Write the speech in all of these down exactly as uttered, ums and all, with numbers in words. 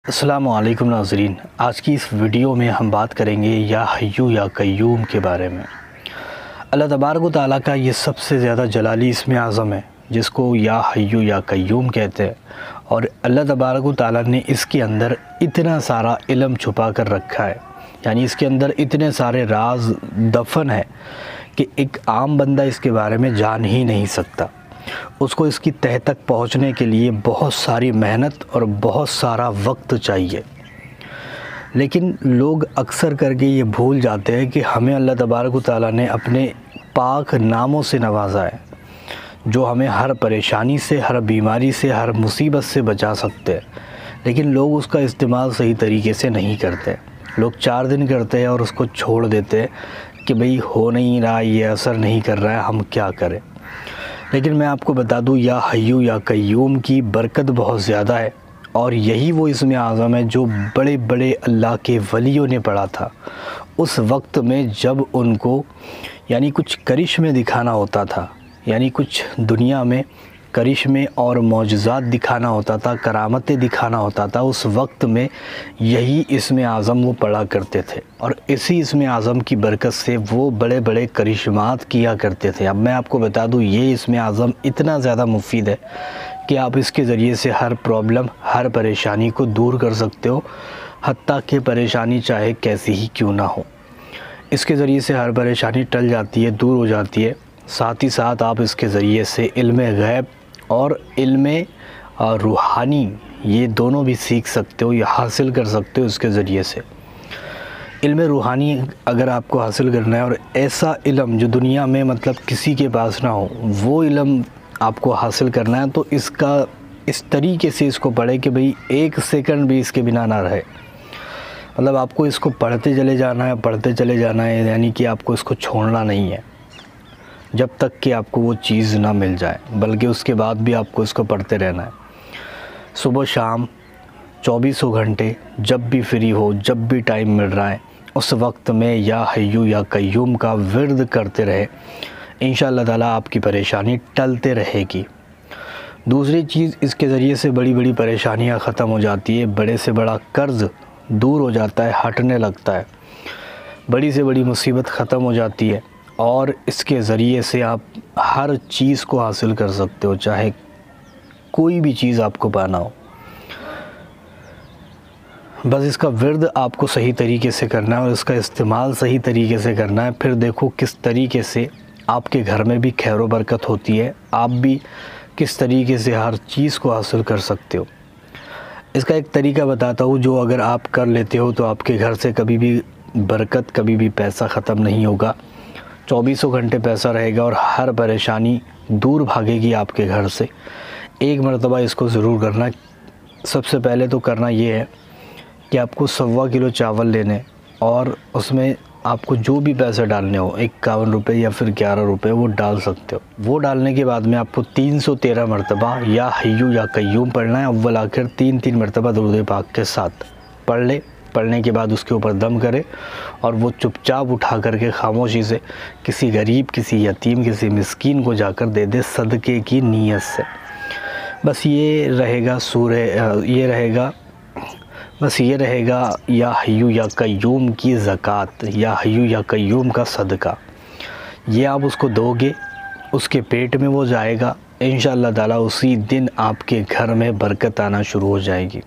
अस्सलामु अलैकुम नाज़रीन, आज की इस वीडियो में हम बात करेंगे या हय्यू या कय्यूम के बारे में। अल्लाह तबारक व तआला का ये सबसे ज़्यादा जलाली इस्म आज़म है जिसको या हय्यू या कय्यूम कहते हैं। और अल्लाह तबारक व तआला ने इसके अंदर इतना सारा इल्म छुपा कर रखा है, यानी इसके अंदर इतने सारे राज दफन है कि एक आम बंदा इसके बारे में जान ही नहीं सकता। उसको इसकी तह तक पहुंचने के लिए बहुत सारी मेहनत और बहुत सारा वक्त चाहिए। लेकिन लोग अक्सर करके ये भूल जाते हैं कि हमें अल्लाह तबारक व तआला ने अपने पाक नामों से नवाजा है जो हमें हर परेशानी से, हर बीमारी से, हर मुसीबत से बचा सकते हैं। लेकिन लोग उसका इस्तेमाल सही तरीके से नहीं करते। लोग चार दिन करते हैं और उसको छोड़ देते हैं कि भाई हो नहीं रहा, ये असर नहीं कर रहा है, हम क्या करें। लेकिन मैं आपको बता दूं, या हय्यू या कय्यूम की बरकत बहुत ज़्यादा है और यही वो इस्म आज़म है जो बड़े बड़े अल्लाह के वलियों ने पढ़ा था उस वक्त में जब उनको यानी कुछ करिश्मे दिखाना होता था, यानी कुछ दुनिया में करिश्मे और मौजज़ात दिखाना होता था, करामतें दिखाना होता था। उस वक्त में यही इस्म आज़म वो पढ़ा करते थे और इसी इस्म आज़म की बरकत से वो बड़े बड़े करिश्मात किया करते थे। अब मैं आपको बता दूं, ये इस्म आज़म इतना ज़्यादा मुफीद है कि आप इसके ज़रिए से हर प्रॉब्लम, हर परेशानी को दूर कर सकते हो, हत्ता कि परेशानी चाहे कैसी ही क्यों ना हो। इसके ज़रिए से हर परेशानी टल जाती है, दूर हो जाती है। साथ ही साथ आप इसके ज़रिए से इल्म गैब और इल्म रूहानी ये दोनों भी सीख सकते हो या हासिल कर सकते हो इसके ज़रिए से। इल्म रूहानी अगर आपको हासिल करना है और ऐसा इल्म जो दुनिया में मतलब किसी के पास ना हो, वो इल्म आपको हासिल करना है, तो इसका इस तरीके से इसको पढ़े कि भाई एक सेकंड भी इसके बिना ना रहे। मतलब आपको इसको पढ़ते चले जाना है, पढ़ते चले जाना है, यानी कि आपको इसको छोड़ना नहीं है जब तक कि आपको वो चीज़ ना मिल जाए, बल्कि उसके बाद भी आपको इसको पढ़ते रहना है। सुबह शाम चौबीसों घंटे जब भी फ्री हो, जब भी टाइम मिल रहा है, उस वक्त में या हय्यू या कय्यूम का विर्द करते रहे। इंशाअल्लाह ताला आपकी परेशानी टलते रहेगी। दूसरी चीज़, इसके ज़रिए से बड़ी बड़ी परेशानियां ख़त्म हो जाती है, बड़े से बड़ा कर्ज़ दूर हो जाता है, हटने लगता है, बड़ी से बड़ी मुसीबत ख़त्म हो जाती है और इसके ज़रिए से आप हर चीज़ को हासिल कर सकते हो, चाहे कोई भी चीज़ आपको पाना हो। बस इसका विर्द आपको सही तरीके से करना है और इसका इस्तेमाल सही तरीके से करना है। फिर देखो किस तरीके से आपके घर में भी खैर व बरकत होती है, आप भी किस तरीके से हर चीज़ को हासिल कर सकते हो। इसका एक तरीका बताता हूँ जो अगर आप कर लेते हो तो आपके घर से कभी भी बरकत, कभी भी पैसा ख़त्म नहीं होगा। चौबीसों घंटे पैसा रहेगा और हर परेशानी दूर भागेगी आपके घर से। एक मरतबा इसको ज़रूर करना। सबसे पहले तो करना ये है कि आपको सवा किलो चावल लेने और उसमें आपको जो भी पैसे डालने हो, इक्यावन रुपये या फिर ग्यारह रुपये, वो डाल सकते हो। वो डालने के बाद में आपको तीन सौ तेरह मरतबा या हय्यू या कय्यूम पढ़ना है। अव्वल आखिर तीन तीन मरतबा दुरूद पाक के साथ पढ़ ले। पढ़ने के बाद उसके ऊपर दम करे और वो चुपचाप उठा करके खामोशी से किसी गरीब, किसी यतीम, किसी मिस्कीन को जाकर दे दे सदक़े की नीयत से। बस ये रहेगा सूरे ये रहेगा बस ये रहेगा या हय्यू या कय्यूम की ज़कात, या हय्यू या कय्यूम का सदका। ये आप उसको दोगे, उसके पेट में वो जाएगा। इंशाअल्लाह ताला उसी दिन आपके घर में बरकत आना शुरू हो जाएगी।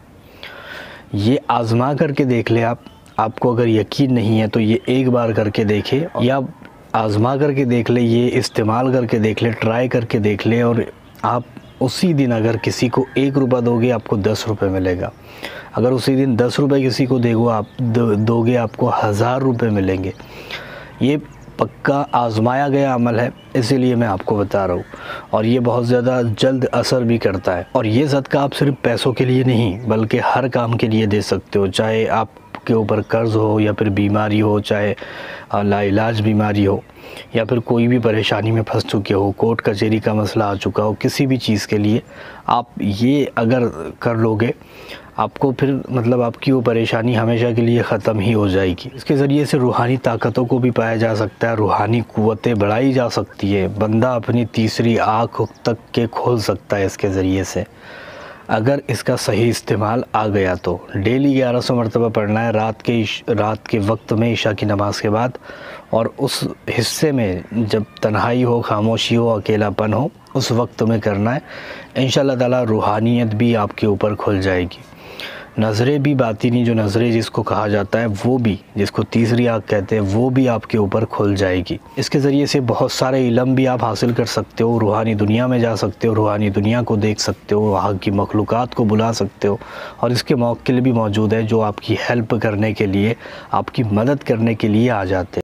ये आज़मा करके देख ले आप। आपको अगर यकीन नहीं है तो ये एक बार करके देखे, या आज़मा करके देख ले, ये इस्तेमाल करके देख ले, ट्राई करके देख ले। और आप उसी दिन अगर किसी को एक रुपया दोगे आपको दस रुपये मिलेगा। अगर उसी दिन दस रुपये किसी को देगो आप दो, दोगे आपको हज़ार रुपये मिलेंगे। ये पक्का आज़माया गया अमल है, इसीलिए मैं आपको बता रहा हूँ। और ये बहुत ज़्यादा जल्द असर भी करता है। और ये सदका आप सिर्फ पैसों के लिए नहीं बल्कि हर काम के लिए दे सकते हो। चाहे आपके ऊपर कर्ज़ हो या फिर बीमारी हो, चाहे लाइलाज बीमारी हो, या फिर कोई भी परेशानी में फंस चुके हो, कोर्ट कचहरी का मसला आ चुका हो, किसी भी चीज़ के लिए आप ये अगर कर लोगे, आपको फिर मतलब आपकी वो परेशानी हमेशा के लिए ख़त्म ही हो जाएगी। इसके ज़रिए से रूहानी ताकतों को भी पाया जा सकता है, रूहानी क़ुव्वतें बढ़ाई जा सकती है। बंदा अपनी तीसरी आँख तक के खोल सकता है इसके ज़रिए से। अगर इसका सही इस्तेमाल आ गया तो डेली ग्यारह सौ मरतबा पढ़ना है रात के रात के वक्त में ईशा की नमाज़ के बाद, और उस हिस्से में जब तन्हाई हो, खामोशी हो, अकेलापन हो, उस वक्त में करना है। इंशाअल्लाह ताला रूहानियत भी आपके ऊपर खुल जाएगी। नज़रें भी, बातिनी जो नज़रें जिसको कहा जाता है वो भी, जिसको तीसरी आँख कहते हैं, वो भी आपके ऊपर खुल जाएगी। इसके ज़रिए से बहुत सारे इल्म भी आप हासिल कर सकते हो, रूहानी दुनिया में जा सकते हो, रूहानी दुनिया को देख सकते हो, वहाँ की मखलूक़ात को बुला सकते हो। और इसके मौक़िल भी मौजूद है जो आपकी हेल्प करने के लिए, आपकी मदद करने के लिए आ जाते हैं।